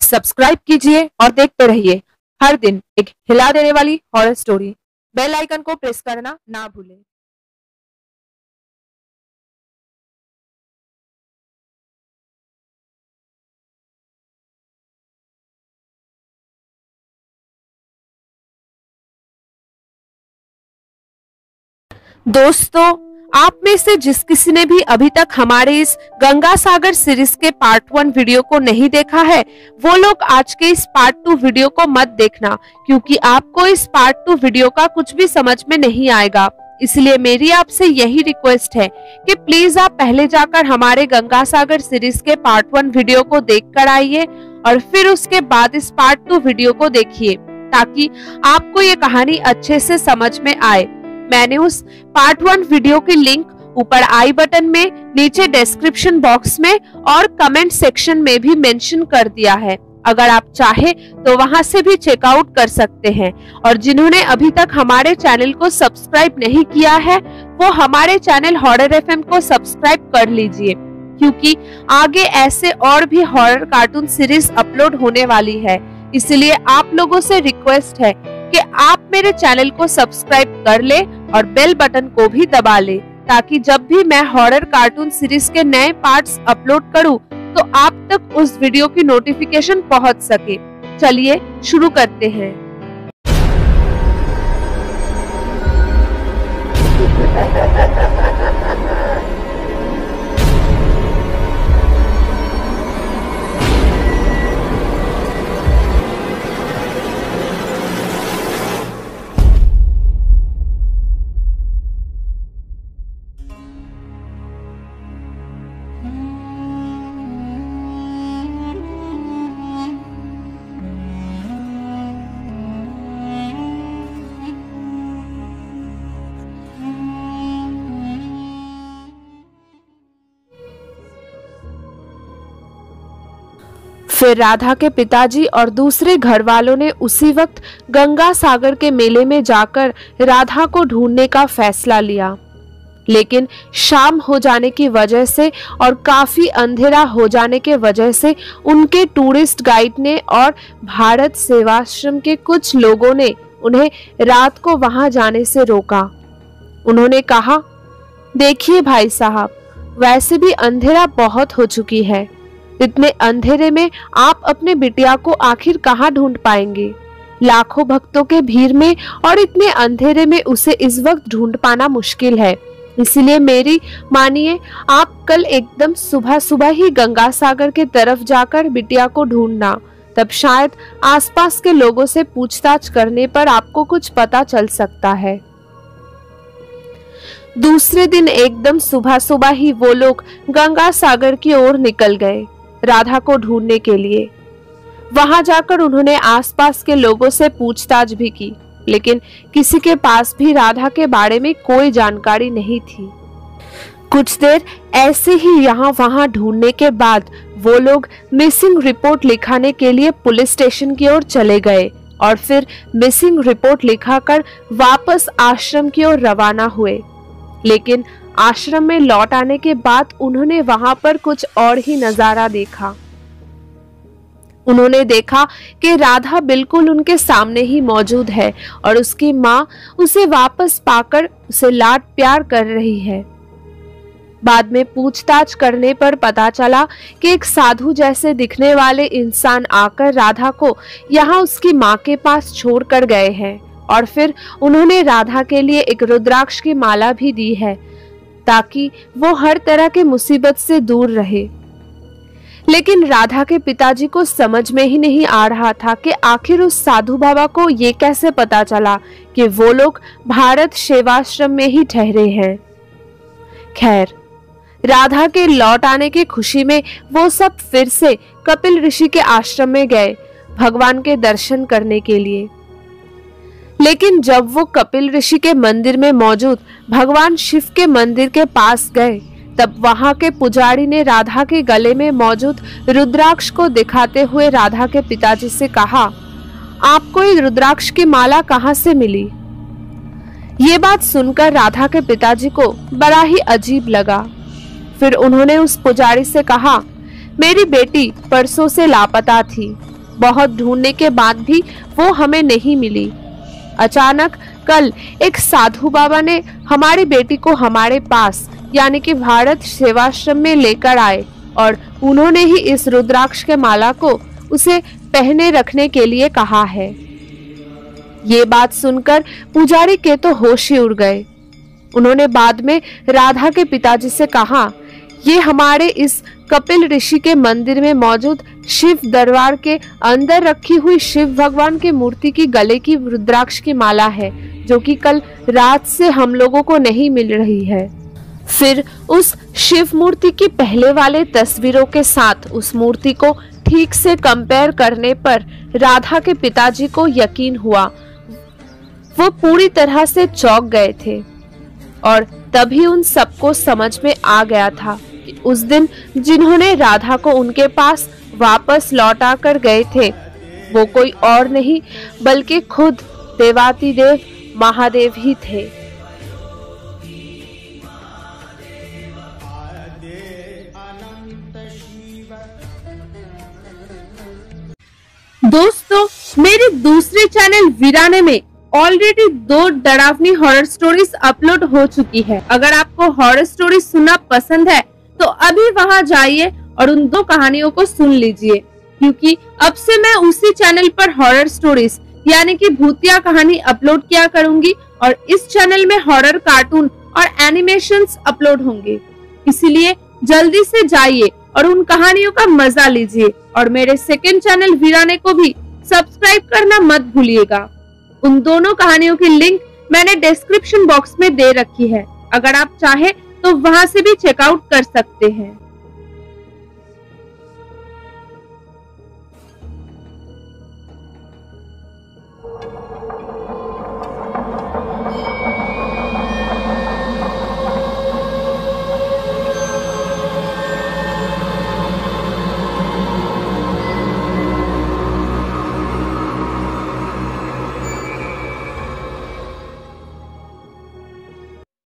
Subscribe कीजिए और देखते रहिए हर दिन एक हिला देने वाली हॉरर स्टोरी। बेल आइकन को प्रेस करना ना भूलें। दोस्तों, आप में से जिस किसी ने भी अभी तक हमारे इस गंगा सागर सीरीज के पार्ट 1 वीडियो को नहीं देखा है, वो लोग आज के इस पार्ट 2 वीडियो को मत देखना, क्योंकि आपको इस पार्ट 2 वीडियो का कुछ भी समझ में नहीं आएगा। इसलिए मेरी आपसे यही रिक्वेस्ट है कि प्लीज आप पहले जाकर हमारे गंगा सागर सीरीज के पार्ट 1 वीडियो को देख कर आइए और फिर उसके बाद इस पार्ट 2 वीडियो को देखिए, ताकि आपको ये कहानी अच्छे से समझ में आए। मैंने उस पार्ट 1 वीडियो की लिंक ऊपर आई बटन में, नीचे डिस्क्रिप्शन बॉक्स में और कमेंट सेक्शन में भी मेंशन कर दिया है। अगर आप चाहे तो वहां से भी चेकआउट कर सकते हैं। और जिन्होंने अभी तक हमारे चैनल को सब्सक्राइब नहीं किया है, वो हमारे चैनल हॉरर एफएम को सब्सक्राइब कर लीजिए, क्योंकि आगे ऐसे और भी हॉरर कार्टून सीरीज अपलोड होने वाली है। इसलिए आप लोगों से रिक्वेस्ट है कि आप मेरे चैनल को सब्सक्राइब कर ले और बेल बटन को भी दबा ले, ताकि जब भी मैं हॉरर कार्टून सीरीज के नए पार्ट्स अपलोड करूं तो आप तक उस वीडियो की नोटिफिकेशन पहुंच सके। चलिए शुरू करते हैं। फिर राधा के पिताजी और दूसरे घर वालों ने उसी वक्त गंगा सागर के मेले में जाकर राधा को ढूंढने का फैसला लिया। लेकिन शाम हो जाने की वजह से और काफी अंधेरा हो जाने के वजह से उनके टूरिस्ट गाइड ने और भारत सेवाश्रम के कुछ लोगों ने उन्हें रात को वहां जाने से रोका। उन्होंने कहा, देखिए भाई साहब, वैसे भी अंधेरा बहुत हो चुकी है। इतने अंधेरे में आप अपने बिटिया को आखिर कहाँ ढूंढ पाएंगे? लाखों भक्तों के भीड़ में और इतने अंधेरे में उसे इस वक्त ढूंढ पाना मुश्किल है। इसलिए मेरी मानिए, आप कल एकदम सुबह सुबह ही गंगा सागर के तरफ जाकर बिटिया को ढूंढना। तब शायद आसपास के लोगों से पूछताछ करने पर आपको कुछ पता चल सकता है। दूसरे दिन एकदम सुबह सुबह ही वो लोग गंगा सागर की ओर निकल गए राधा को ढूंढने के लिए। वहां जाकर उन्होंने आसपास के लोगों से पूछताछ भी की, लेकिन किसी के पास भी राधा के बारे में कोई जानकारी नहीं थी। कुछ देर ऐसे ही यहाँ वहां ढूंढने के बाद वो लोग मिसिंग रिपोर्ट लिखाने के लिए पुलिस स्टेशन की ओर चले गए और फिर मिसिंग रिपोर्ट लिखाकर वापस आश्रम की ओर रवाना हुए। लेकिन आश्रम में लौट आने के बाद उन्होंने वहां पर कुछ और ही नजारा देखा। उन्होंने देखा कि राधा बिल्कुल उनके सामने ही मौजूद है और उसकी माँ उसे वापस पाकर उसे लाड प्यार कर रही है। बाद में पूछताछ करने पर पता चला कि एक साधु जैसे दिखने वाले इंसान आकर राधा को यहाँ उसकी माँ के पास छोड़ कर गए हैं और फिर उन्होंने राधा के लिए एक रुद्राक्ष की माला भी दी है, ताकि वो हर तरह के मुसीबत से दूर रहे। लेकिन राधा के पिताजी को समझ में ही नहीं आ रहा था कि आखिर उस साधु बाबा को ये कैसे पता चला कि वो लोग भारत सेवाश्रम में ही ठहरे हैं। खैर, राधा के लौट आने की खुशी में वो सब फिर से कपिल ऋषि के आश्रम में गए भगवान के दर्शन करने के लिए। लेकिन जब वो कपिल ऋषि के मंदिर में मौजूद भगवान शिव के मंदिर के पास गए, तब वहां के पुजारी ने राधा के गले में मौजूद रुद्राक्ष को दिखाते हुए राधा के पिताजी से कहा, आपको ये रुद्राक्ष की माला कहाँ से मिली? ये बात सुनकर राधा के पिताजी को बड़ा ही अजीब लगा। फिर उन्होंने उस पुजारी से कहा, मेरी बेटी परसों से लापता थी। बहुत ढूंढने के बाद भी वो हमें नहीं मिली। अचानक कल एक साधु बाबा ने हमारी बेटी को हमारे पास यानी कि भारत सेवाश्रम में लेकर आए और उन्होंने ही इस रुद्राक्ष के माला को उसे पहने रखने के लिए कहा है। ये बात सुनकर पुजारी के तो होश ही उड़ गए। उन्होंने बाद में राधा के पिताजी से कहा, ये हमारे इस कपिल ऋषि के मंदिर में मौजूद शिव दरबार के अंदर रखी हुई शिव भगवान की मूर्ति की गले की रुद्राक्ष की माला है, जो कि कल रात से हम लोगों को नहीं मिल रही है। फिर उस शिव मूर्ति की पहले वाले तस्वीरों के साथ उस मूर्ति को ठीक से कंपेयर करने पर राधा के पिताजी को यकीन हुआ। वो पूरी तरह से चौंक गए थे और तभी उन सबको समझ में आ गया था कि उस दिन जिन्होंने राधा को उनके पास वापस लौटा कर गए थे वो कोई और नहीं बल्कि खुद देवातिदेव महादेव ही थे। दोस्तों, मेरे दूसरे चैनल वीराने में ऑलरेडी 2 डरावनी हॉरर स्टोरीज अपलोड हो चुकी है। अगर आपको हॉरर स्टोरी सुनना पसंद है तो अभी वहां जाइए और उन 2 कहानियों को सुन लीजिए, क्योंकि अब से मैं उसी चैनल पर हॉरर स्टोरीज यानी कि भूतिया कहानी अपलोड किया करूंगी और इस चैनल में हॉरर कार्टून और एनिमेशंस अपलोड होंगे। इसीलिए जल्दी से जाइए और उन कहानियों का मजा लीजिए और मेरे सेकंड चैनल वीराने को भी सब्सक्राइब करना मत भूलिएगा। उन दोनों कहानियों की लिंक मैंने डिस्क्रिप्शन बॉक्स में दे रखी है, अगर आप चाहे तो वहां से भी चेकआउट कर सकते हैं।